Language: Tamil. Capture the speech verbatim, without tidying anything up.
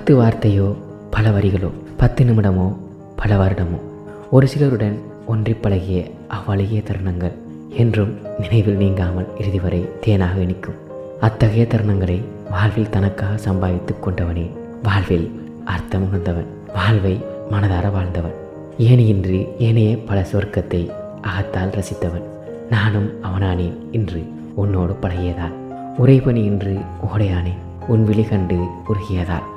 பத்து வார்த்தையோ பல வரிகளோ, பத்து நிமிடமோ பல வருடமோ, ஒரு சிலருடன் ஒன்றி பழகிய அவ்வழகிய தருணங்கள் என்றும் நினைவில் நீங்காமல் இறுதி வரை தேனாக இனிக்கும். அத்தகைய தருணங்களை வாழ்வில் தனக்காக சம்பாதித்து கொண்டவனே வாழ்வில் அர்த்தம் உணர்ந்தவன், வாழ்வை மனதார வாழ்ந்தவன், ஏனியின்றி ஏனைய பல சொர்க்கத்தை அகத்தால் ரசித்தவன். நானும் அவனானேன் இன்று உன்னோடு பழகியதால், உறைபனி இன்று ஓடையானேன் உன் விழி கண்டு உருகியதால்.